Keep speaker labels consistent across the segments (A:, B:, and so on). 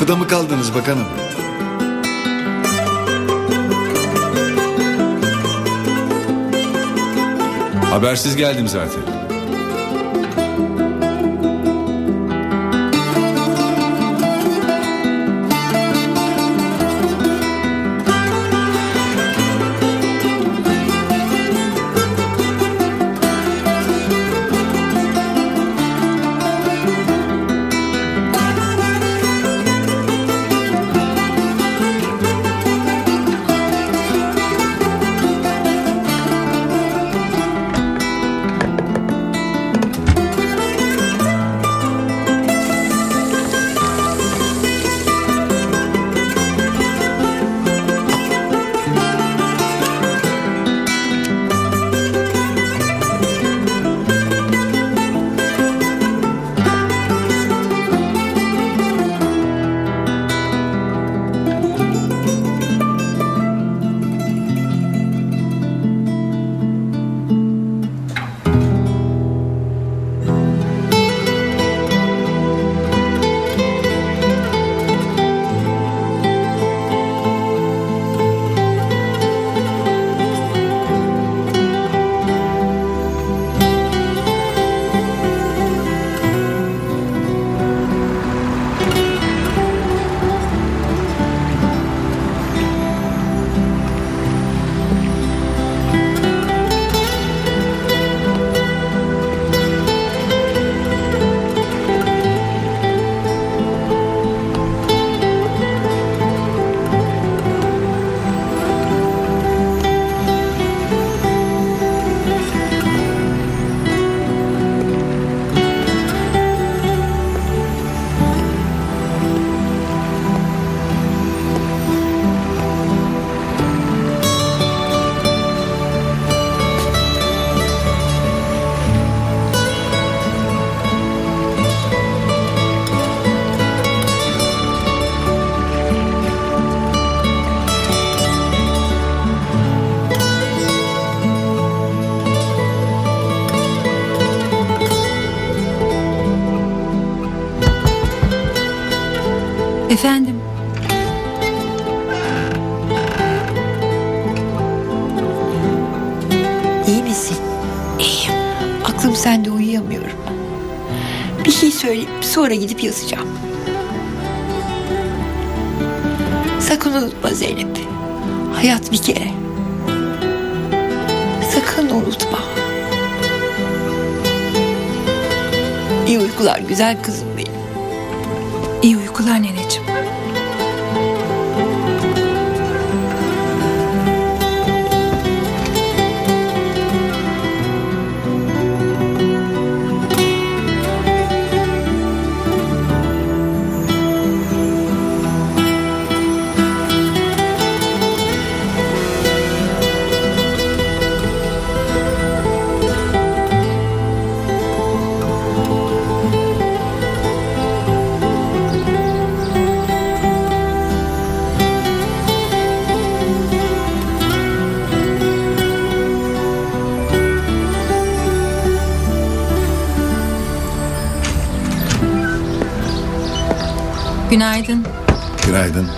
A: Kapıda mı kaldınız bakanım?
B: Habersiz geldim zaten.
C: Efendim?
D: İyi misin?
C: İyiyim.
D: Aklım sende, uyuyamıyorum. Bir şey söyleyip sonra gidip yazacağım. Sakın unutma Zeynep. Hayat bir kere. Sakın unutma. İyi uykular güzel kızım benim.
C: İyi uykular neneciğim. Günaydın.
A: Günaydın.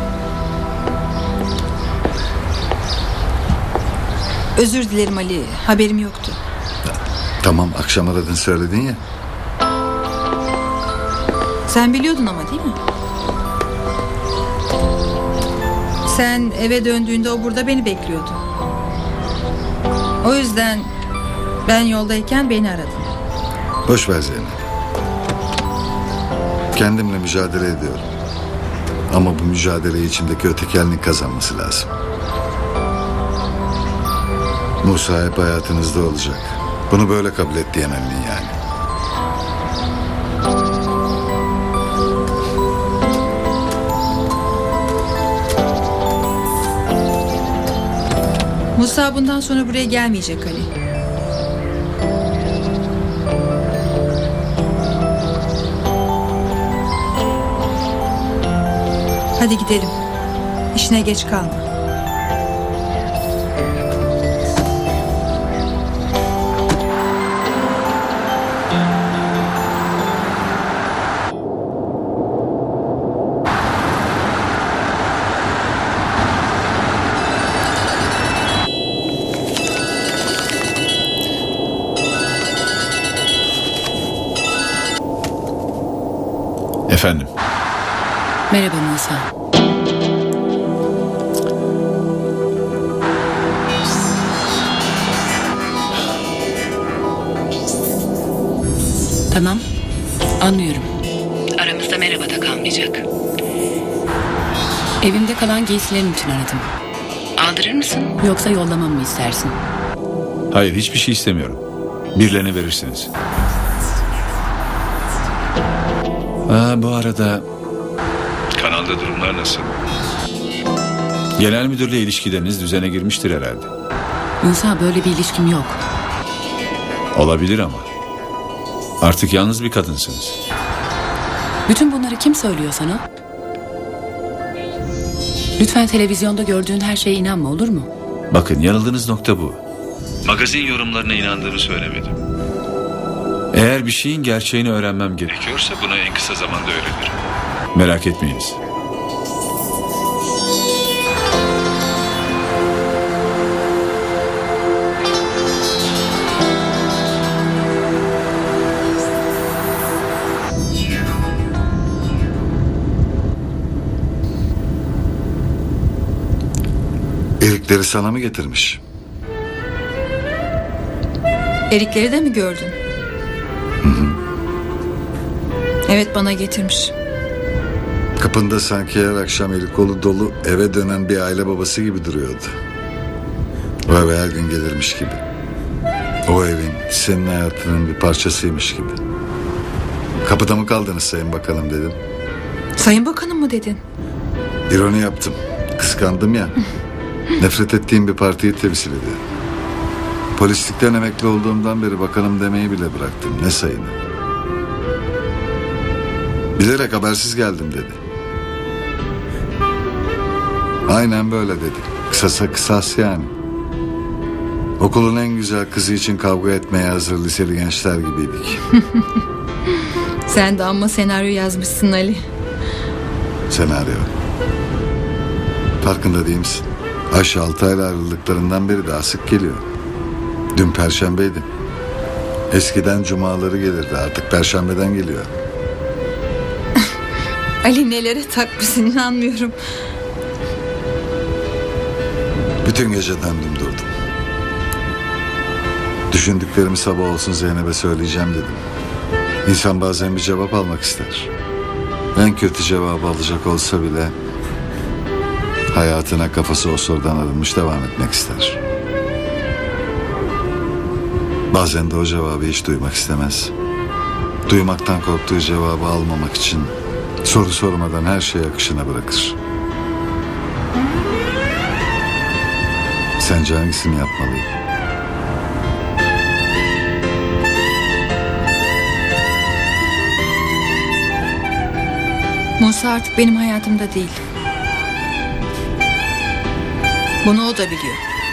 C: Özür dilerim Ali. Haberim yoktu.
A: Tamam, akşam aradın söyledin ya.
C: Sen biliyordun ama değil mi? Sen eve döndüğünde o burada beni bekliyordu. O yüzden ben yoldayken beni aradın.
A: Boş ver Zeynep. Kendimle mücadele ediyorum. Ama bu mücadeleyi içimdeki öteki halinin kazanması lazım. Musa hep hayatınızda olacak. Bunu böyle kabul et diyemem mi yani?
C: Musa bundan sonra buraya gelmeyecek Ali. Hadi gidelim. İşine geç kalma.
B: Efendim?
E: Merhaba Musa. Tamam, anlıyorum. Aramızda merhaba da kalmayacak. Evimde kalan giysilerin için aradım. Aldırır mısın yoksa yollamamı mı istersin?
B: Hayır, hiçbir şey istemiyorum. Birilerine verirsiniz. Bu arada... Kanalda durumlar nasıl? Genel müdürle ilişkileriniz düzene girmiştir herhalde.
E: Musa, böyle bir ilişkim yok.
B: Olabilir ama. Artık yalnız bir kadınsınız.
E: Bütün bunları kim söylüyor sana? Lütfen televizyonda gördüğün her şeye inanma, olur mu?
B: Bakın, yanıldığınız nokta bu. Magazin yorumlarına inandığımı söylemedim. Eğer bir şeyin gerçeğini öğrenmem gerekiyorsa bunu en kısa zamanda öğrenirim. Merak etmeyiniz.
A: Erikleri sana mı getirmiş?
C: Erikleri de mi gördün? Evet, bana getirmiş.
A: Kapında sanki her akşam eli kolu dolu eve dönen bir aile babası gibi duruyordu. O eve her gün gelirmiş gibi. O evin senin hayatının bir parçasıymış gibi. Kapıda mı kaldınız Sayın Bakanım dedim.
C: Sayın Bakanım mı dedin?
A: İroni yaptım. Kıskandım ya. Nefret ettiğim bir partiyi temsil ediyor. Polislikten emekli olduğumdan beri bakanım demeyi bile bıraktım. Ne sayını. Bilerek habersiz geldim dedi. Aynen böyle dedi. Kısasa kısas yani. Okulun en güzel kızı için kavga etmeye hazır liseli gençler gibiydik.
C: Sen de amma senaryo yazmışsın Ali.
A: Senaryo. Farkında değil misin? Ayşe 6 ayla ayrıldıklarından beri daha sık geliyor. Dün Perşembeydi. Eskiden cumaları gelirdi, artık Perşembeden geliyor.
C: Ali nelere takmışsın, inanmıyorum.
A: Bütün gece döndüm durdum. Düşündüklerimi sabah olsun Zeynep'e söyleyeceğim dedim. İnsan bazen bir cevap almak ister. En kötü cevabı alacak olsa bile hayatına kafası o sorudan alınmış devam etmek ister. Bazen de o cevabı hiç duymak istemez. Duymaktan korktuğu cevabı almamak için soru sormadan her şeyi akışına bırakır. Sence hangisini yapmalıyım?
C: Musa artık benim hayatımda değil. Bunu o da biliyor.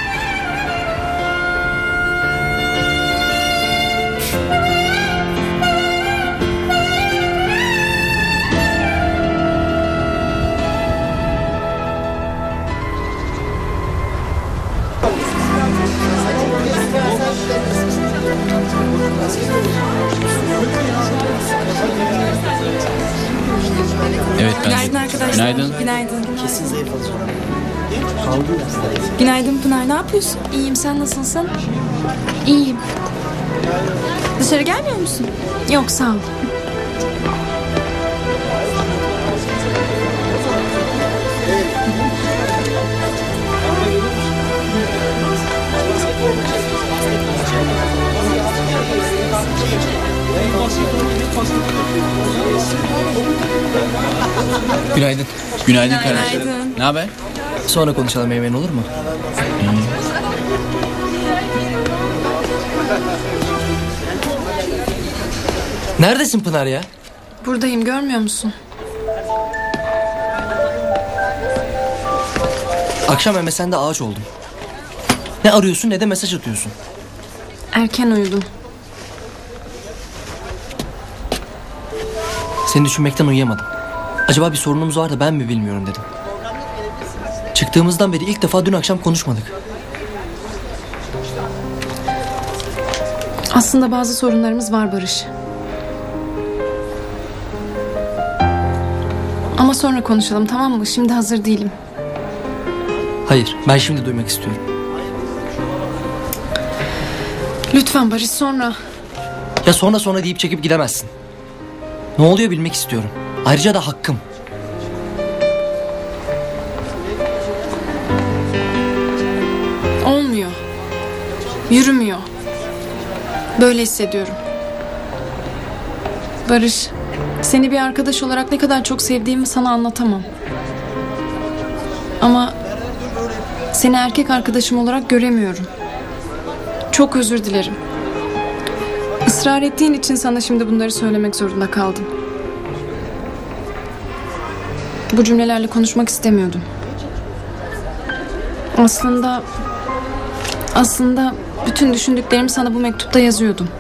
B: Evet,
F: Günaydın arkadaşlar.
B: Günaydın.
F: Günaydın. Günaydın Pınar, ne yapıyorsun?
G: İyiyim, sen nasılsın?
F: İyiyim.
G: Dışarı gelmiyor musun?
F: Yok, sağ ol.
H: Günaydın.
B: Günaydın kardeşim.
F: Günaydın.
H: Ne haber? Sonra konuşalım Eymen, olur mu? Neredesin Pınar ya?
F: Buradayım, görmüyor musun?
H: Akşam MSN'de ağaç oldum. Ne arıyorsun ne de mesaj atıyorsun.
F: Erken uyudum.
H: Seni düşünmekten uyuyamadım. Acaba bir sorunumuz var da ben mi bilmiyorum dedim. Çıktığımızdan beri ilk defa dün akşam konuşmadık.
F: Aslında bazı sorunlarımız var Barış. Ama sonra konuşalım, tamam mı? Şimdi hazır değilim.
H: Hayır, ben şimdi duymak istiyorum.
F: Lütfen Barış, sonra.
H: Ya sonra deyip çekip gidemezsin. Ne oluyor bilmek istiyorum. Ayrıca da hakkım.
F: Olmuyor. Yürümüyor. Böyle hissediyorum. Barış, seni bir arkadaş olarak ne kadar çok sevdiğimi sana anlatamam. Ama seni erkek arkadaşım olarak göremiyorum. Çok özür dilerim. Israr ettiğin için sana şimdi bunları söylemek zorunda kaldım. Bu cümlelerle konuşmak istemiyordum. Aslında bütün düşündüklerimi sana bu mektupta yazıyordum.